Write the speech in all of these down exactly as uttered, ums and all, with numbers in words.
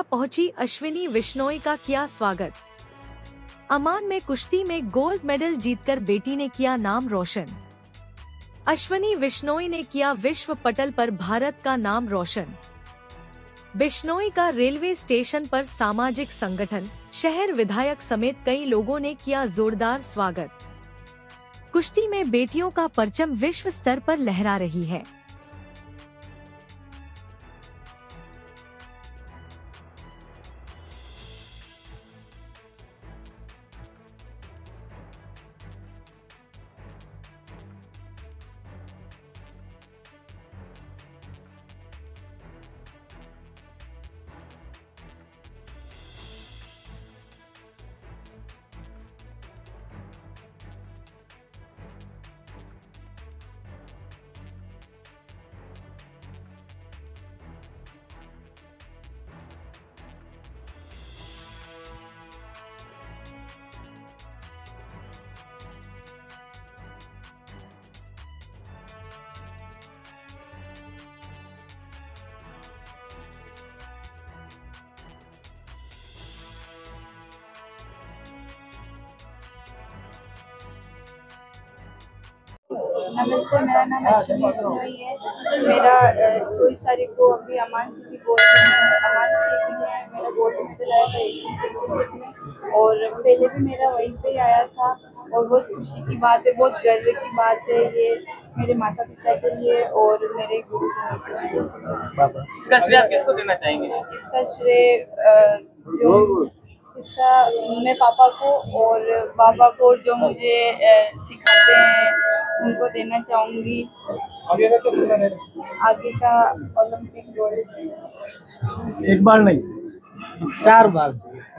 पहुंची अश्विनी विश्नोई का किया स्वागत। अमान में कुश्ती में गोल्ड मेडल जीतकर बेटी ने किया नाम रोशन। अश्विनी विश्नोई ने किया विश्व पटल पर भारत का नाम रोशन। बिश्नोई का रेलवे स्टेशन पर सामाजिक संगठन, शहर विधायक समेत कई लोगों ने किया जोरदार स्वागत। कुश्ती में बेटियों का परचम विश्व स्तर पर लहरा रही है। नमस्ते, मेरा नाम अश्विनी विश्नोई है। मेरा चौबीस तारीख को अभी अमान सिटी गोल्ड में अमान सिटी में मेरा गोल्ड मेडल आया था एशियन चैम्पियनशिप में, और पहले भी मेरा वहीं पे आया था और बहुत खुशी की बात है, बहुत गर्व की बात है ये मेरे माता पिता के लिए और मेरे गुरुजनों के लिए। इसका श्रेय किसको देना चाहेंगे? इसका श्रेय जो इसका मैं पापा को और बाबा को जो मुझे सिखाते हैं उनको देना चाहूँगी। आगे का ओलंपिक गोल्ड एक बार नहीं, चार बार।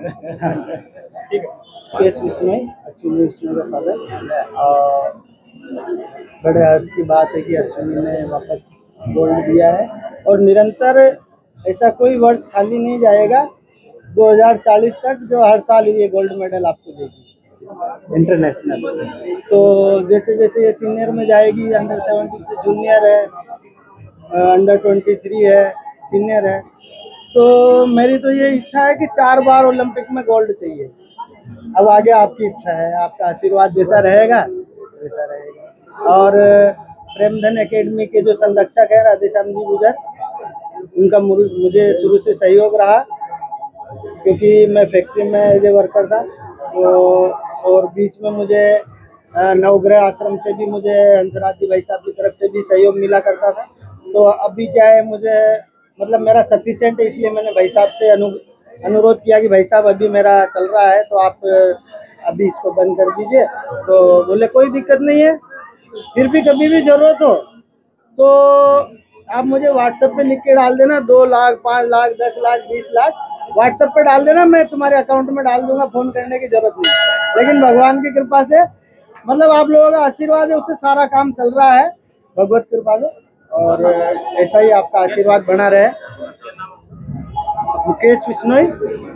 केस विश्नोई, अश्विनी विश्नोई का फादर। और बड़े हर्ष की बात है कि अश्विनी ने वापस गोल्ड दिया है और निरंतर ऐसा कोई वर्ष खाली नहीं जाएगा दो हज़ार चालीस तक जो हर साल ये गोल्ड मेडल आपको देगी इंटरनेशनल। तो जैसे जैसे ये सीनियर में जाएगी, अंडर सेवेंटीन से जूनियर है, अंडर ट्वेंटी थ्री है, सीनियर है, तो मेरी तो ये इच्छा है कि चार बार ओलंपिक में गोल्ड चाहिए। अब आगे आपकी इच्छा है, आपका आशीर्वाद जैसा रहेगा वैसा रहेगा। और प्रेमधन एकेडमी के जो संरक्षक है राधेश्याम जी गुजर, उनका मुझे शुरू से सहयोग रहा क्योंकि मैं फैक्ट्री में एज ए वर्कर था। तो और बीच में मुझे नवग्रह आश्रम से भी मुझे हंसराज जी भाई साहब की तरफ से भी सहयोग मिला करता था। तो अभी क्या है, मुझे मतलब मेरा सफिशिएंट है, इसलिए मैंने भाई साहब से अनु अनुरोध किया कि भाई साहब अभी मेरा चल रहा है तो आप अभी इसको बंद कर दीजिए। तो बोले कोई दिक्कत नहीं है, फिर भी कभी भी ज़रूरत हो तो आप मुझे व्हाट्सएप पे लिख के डाल देना, दो लाख पाँच लाख दस लाख बीस लाख व्हाट्सएप पे डाल देना, मैं तुम्हारे अकाउंट में डाल दूंगा, फोन करने की जरूरत नहीं। लेकिन भगवान की कृपा से, मतलब आप लोगों का आशीर्वाद है, उससे सारा काम चल रहा है भगवत कृपा से, और ऐसा ही आपका आशीर्वाद बना रहे। मुकेश विश्नोई,